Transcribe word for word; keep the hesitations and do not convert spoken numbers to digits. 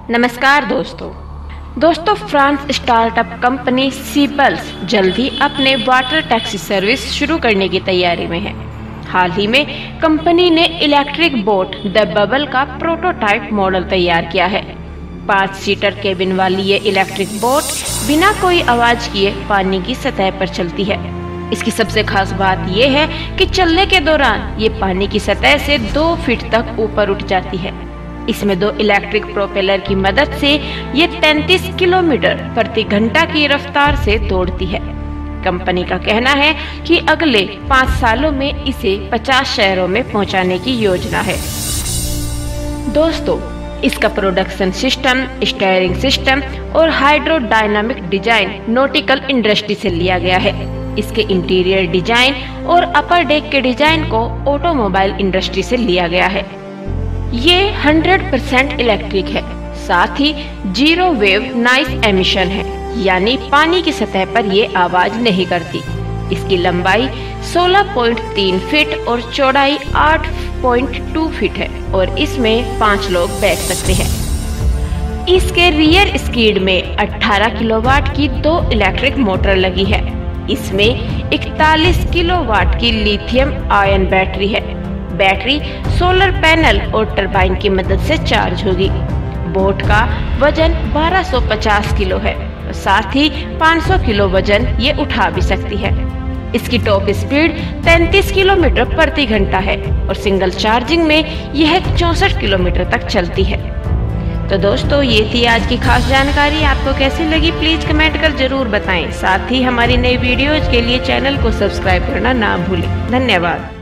नमस्कार दोस्तों दोस्तों फ्रांस स्टार्टअप कंपनी सीबल्स जल्द ही अपने वाटर टैक्सी सर्विस शुरू करने की तैयारी में है। हाल ही में कंपनी ने इलेक्ट्रिक बोट द बबल का प्रोटोटाइप मॉडल तैयार किया है। पाँच सीटर केबिन वाली ये इलेक्ट्रिक बोट बिना कोई आवाज किए पानी की सतह पर चलती है। इसकी सबसे खास बात यह है कि चलने के दौरान ये पानी की सतह से दो फीट तक ऊपर उठ जाती है। इसमें दो इलेक्ट्रिक प्रोपेलर की मदद से ये तैंतीस किलोमीटर प्रति घंटा की रफ्तार से दौड़ती है। कंपनी का कहना है कि अगले पाँच सालों में इसे पचास शहरों में पहुंचाने की योजना है। दोस्तों इसका प्रोडक्शन सिस्टम, स्टीयरिंग सिस्टम और हाइड्रोडायनामिक डिजाइन नॉटिकल इंडस्ट्री से लिया गया है। इसके इंटीरियर डिजाइन और अपर डेक के डिजाइन को ऑटोमोबाइल इंडस्ट्री से लिया गया है। ये सौ परसेंट इलेक्ट्रिक है, साथ ही जीरो वेव नॉइस एमिशन है, यानी पानी की सतह पर ये आवाज नहीं करती। इसकी लंबाई सोलह पॉइंट तीन फीट और चौड़ाई आठ पॉइंट दो फीट है और इसमें पाँच लोग बैठ सकते हैं। इसके रियर स्कीड में अठारह किलोवाट की दो इलेक्ट्रिक मोटर लगी है। इसमें इकतालीस किलोवाट की लिथियम आयन बैटरी है। बैटरी सोलर पैनल और टरबाइन की मदद से चार्ज होगी। बोट का वजन बारह सौ पचास किलो है, साथ ही पाँच सौ किलो वजन ये उठा भी सकती है। इसकी टॉप स्पीड तैंतीस किलोमीटर प्रति घंटा है और सिंगल चार्जिंग में यह चौसठ किलोमीटर तक चलती है। तो दोस्तों ये थी आज की खास जानकारी। आपको कैसी लगी प्लीज कमेंट कर जरूर बताएं। साथ ही हमारी नई वीडियोज के लिए चैनल को सब्सक्राइब करना ना भूलें। धन्यवाद।